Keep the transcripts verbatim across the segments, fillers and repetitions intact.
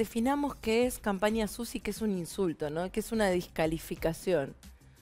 definamos qué es campaña sucia y qué es un insulto, ¿no? Qué es una descalificación.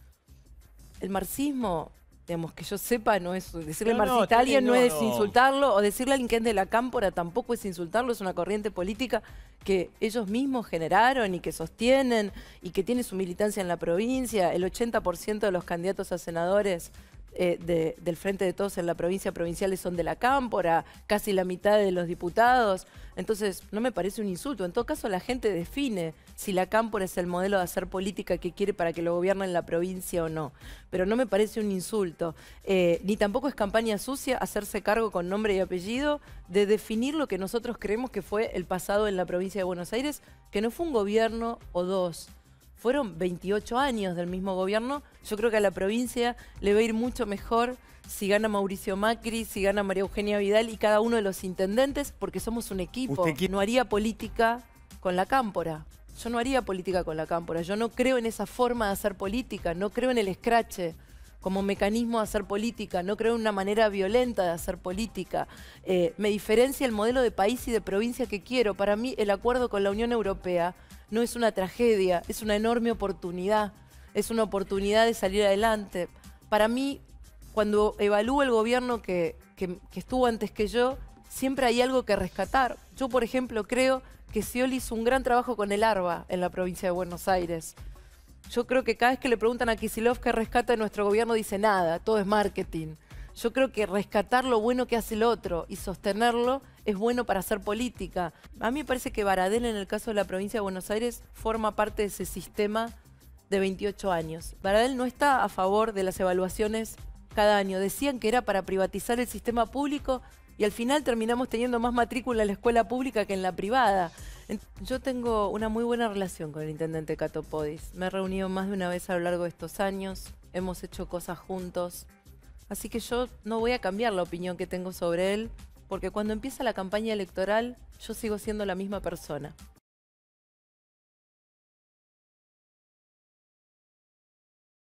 El marxismo, digamos, que yo sepa, no es decirle No, no, marxista a alguien, no, no, es no. insultarlo, o decirle a alguien que es de la cámpora tampoco es insultarlo, es una corriente política que ellos mismos generaron y que sostienen y que tiene su militancia en la provincia. El ochenta por ciento de los candidatos a senadores eh, de, del Frente de Todos en la provincia provinciales son de la cámpora, casi la mitad de los diputados. Entonces, no me parece un insulto. En todo caso, la gente define si la cámpora es el modelo de hacer política que quiere para que lo gobiernen la provincia o no. Pero no me parece un insulto. Eh, ni tampoco es campaña sucia hacerse cargo con nombre y apellido de definir lo que nosotros creemos que fue el pasado en la provincia de Buenos Aires, que no fue un gobierno o dos. Fueron veintiocho años del mismo gobierno. Yo creo que a la provincia le va a ir mucho mejor si gana Mauricio Macri, si gana María Eugenia Vidal y cada uno de los intendentes, porque somos un equipo. No haría política con la cámpora. Yo no haría política con la cámpora. Yo no creo en esa forma de hacer política. No creo en el escrache como mecanismo de hacer política. No creo en una manera violenta de hacer política. Eh, me diferencia el modelo de país y de provincia que quiero. Para mí, el acuerdo con la Unión Europea no es una tragedia, es una enorme oportunidad. Es una oportunidad de salir adelante. Para mí, cuando evalúo el gobierno que, que, que estuvo antes que yo, siempre hay algo que rescatar. Yo, por ejemplo, creo que Scioli hizo un gran trabajo con el ARBA en la provincia de Buenos Aires. Yo creo que cada vez que le preguntan a Kicillof qué rescata de nuestro gobierno, dice nada, todo es marketing. Yo creo que rescatar lo bueno que hace el otro y sostenerlo es bueno para hacer política. A mí me parece que Baradel, en el caso de la provincia de Buenos Aires, forma parte de ese sistema de veintiocho años. Baradel no está a favor de las evaluaciones cada año. Decían que era para privatizar el sistema público y al final terminamos teniendo más matrícula en la escuela pública que en la privada. Yo tengo una muy buena relación con el intendente Cato Podis. Me he reunido más de una vez a lo largo de estos años. Hemos hecho cosas juntos. Así que yo no voy a cambiar la opinión que tengo sobre él, porque cuando empieza la campaña electoral, yo sigo siendo la misma persona.